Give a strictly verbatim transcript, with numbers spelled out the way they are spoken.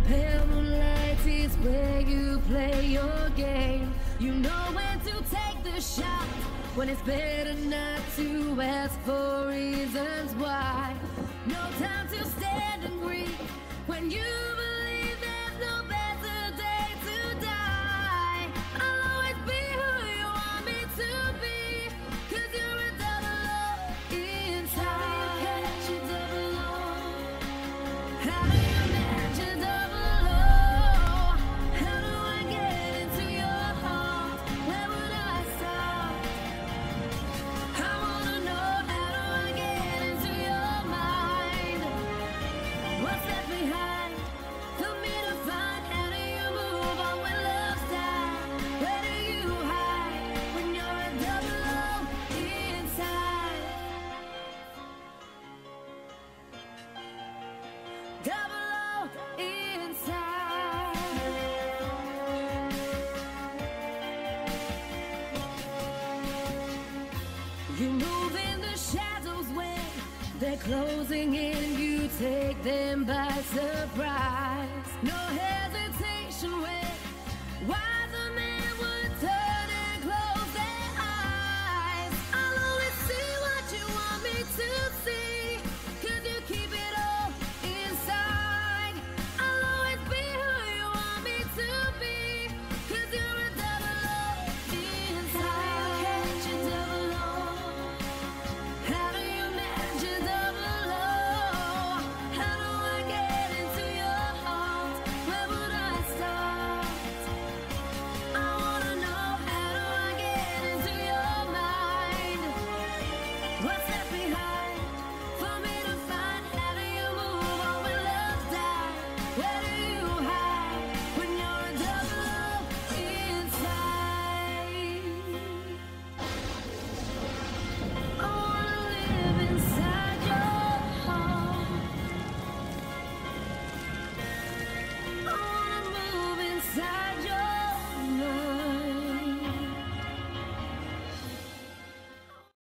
pale moonlight is where you play your game. You know when to take the shot, when it's better not to ask for reasons why. No time to stand and grieve when you believe there's no better day to die. I'll always be who you want me to be, cause you're a double O inside. How do you catch a double O? How do you match a double O? How do I get into your heart? Where would I start? I wanna know, how do I get into your mind? What's left behind for me to find? How do you move on when love's died? Where do you hide when you're a double O inside? Double O inside. You move in the shadows when they're closing in. You take them by surprise. No hesitation when